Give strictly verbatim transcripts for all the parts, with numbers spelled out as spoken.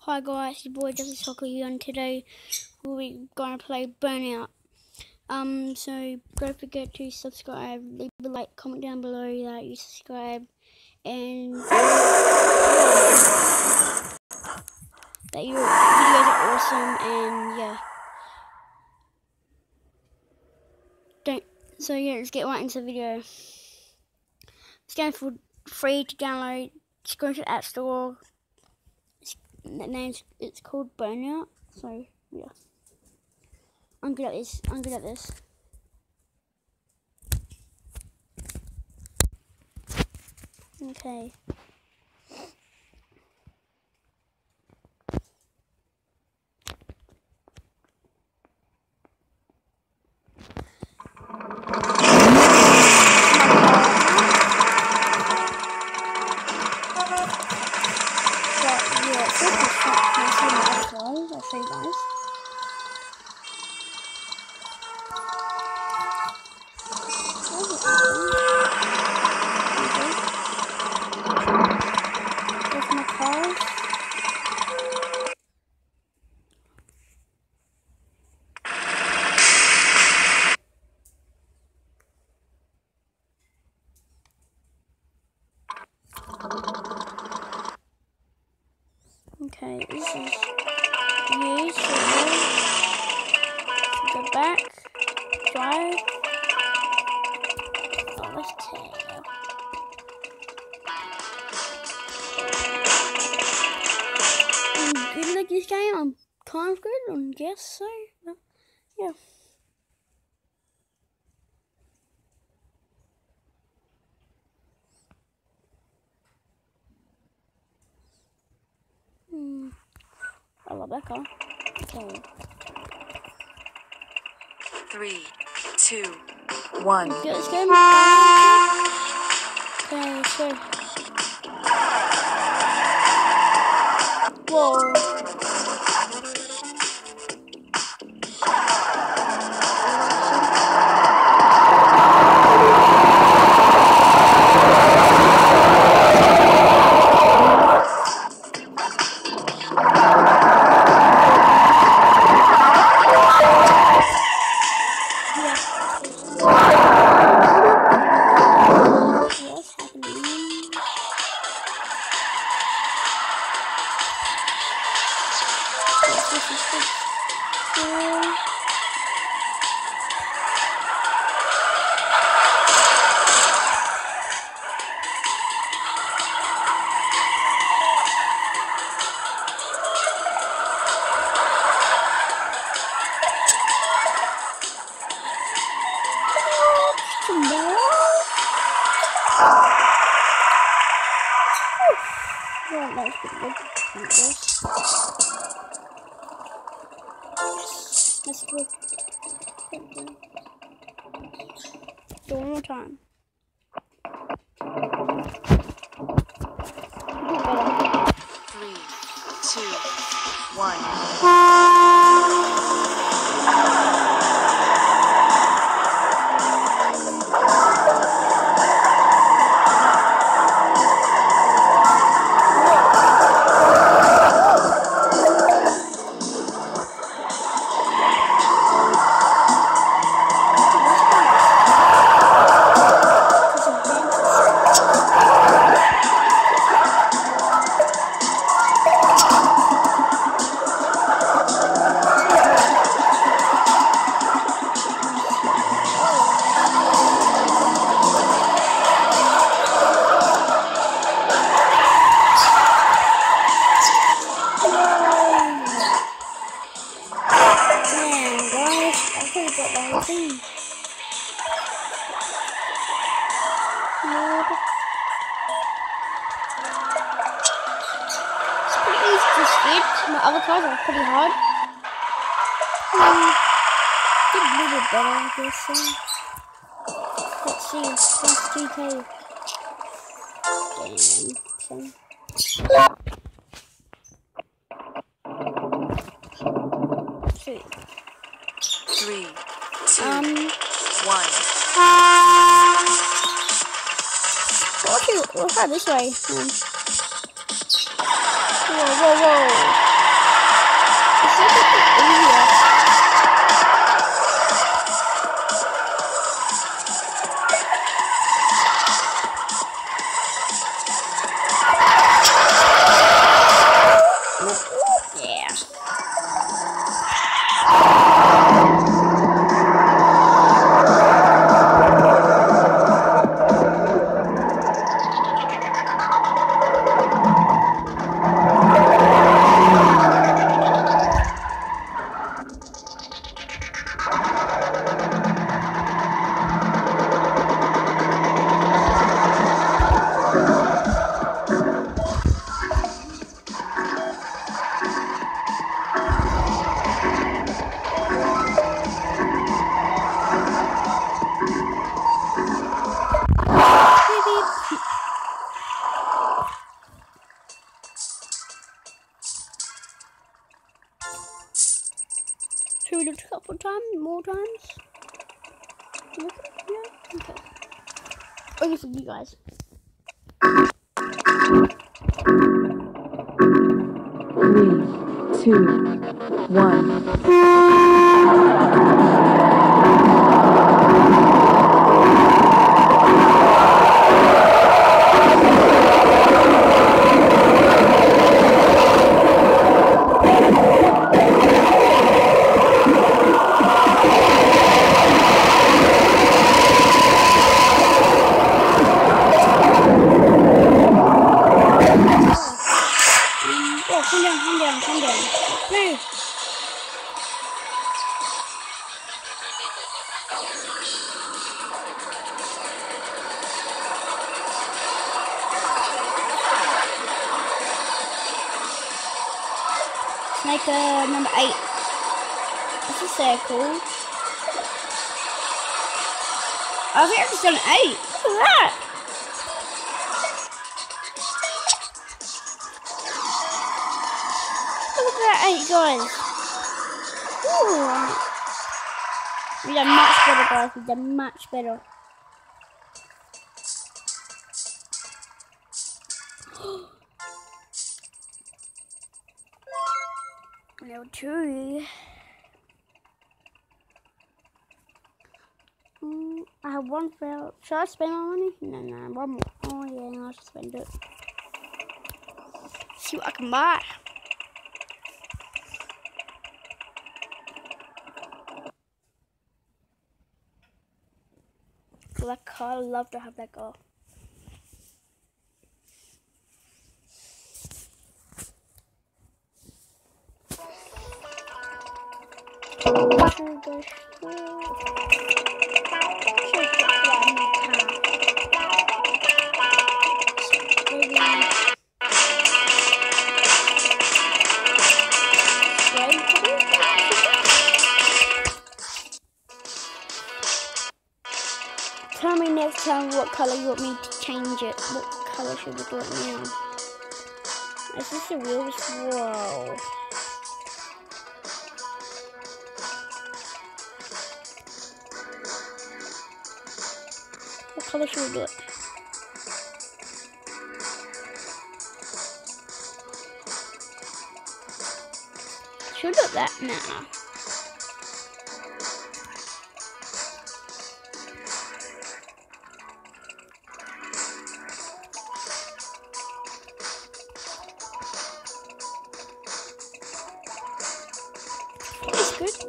Hi guys, your boy Justice Soccer here, and today we're gonna play Burnout. Um, so don't forget to subscribe, leave a like, comment down below that you subscribe, and that your videos are awesome. And yeah, don't. So yeah, let's get right into the video. It's going for free to download. Just go to the App Store. The name's it's called Burnout. So yeah. I'm good at this. I'm good at this. Okay. But yeah, it's just a shot. Can I see my guys? I'll show you guys. There's my cars. Okay, this is use go back, drive. Oh, let's tail. I'm good at this game. I'm kind of good, I guess so. Yeah. Hmm. I love that car. Okay. Three, two, one. Okay, let's go. Okay, let's go. Whoa. Yeah, that's pretty good. Let's go. Do one more time. Three, two, one. My other cars are pretty hard. Um, get a little bit better, I guess. So. Let's see. That's G K. Damn. Two. Three, two, um, one. Well, okay, we'll try this way. Um, whoa, whoa, whoa. Should we do it a couple times, more times? Yeah, okay. Only for you guys. Three, two, one. Calm down, calm down, calm down. No. Snake uh, number eight. This is so cool. I think I've just done eight. Look at that. Look at that eight, guys. Ooh. We done much better, guys. We done much better. Level two. Mm, I have one fail. Should I spend my money? No, no, one more. Oh yeah, no, I should spend it. See what I can buy. So that car, I'd love to have that car. Tell me next time what colour you want me to change it. What colour should we do it now? Is this a real swirl? What colour should we do it? Should we do it that now? That's good.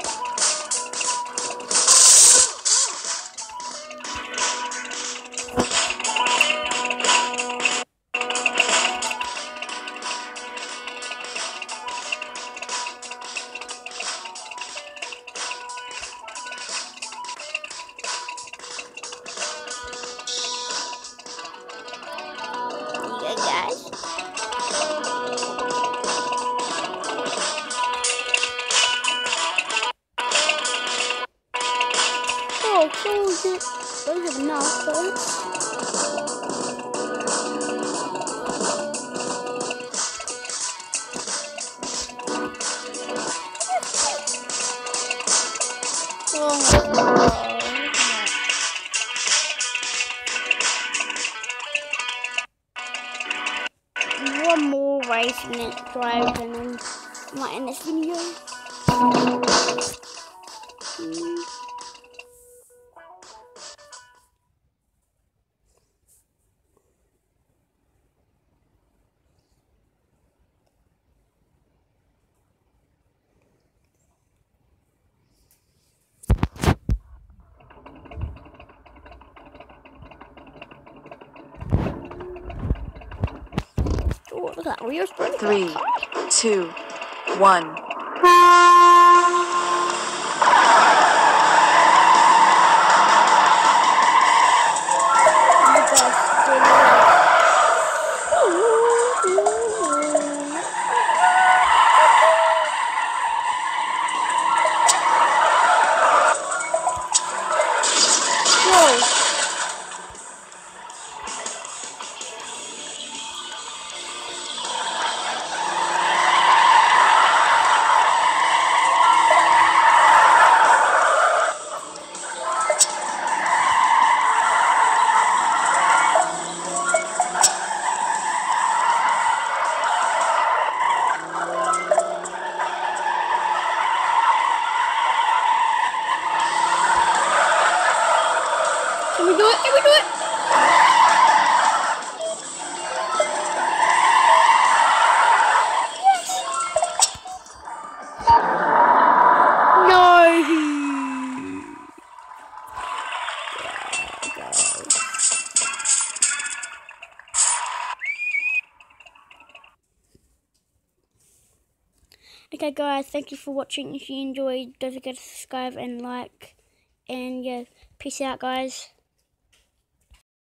Guys. Oh, cool. Those are enough, though. Oh my god. One more race and then drive and then I might end this video. Mm. Oh, look at that. We're sprinting. Three, two, one. Okay guys, thank you for watching. If you enjoyed, don't forget to subscribe and like. And yeah, peace out guys.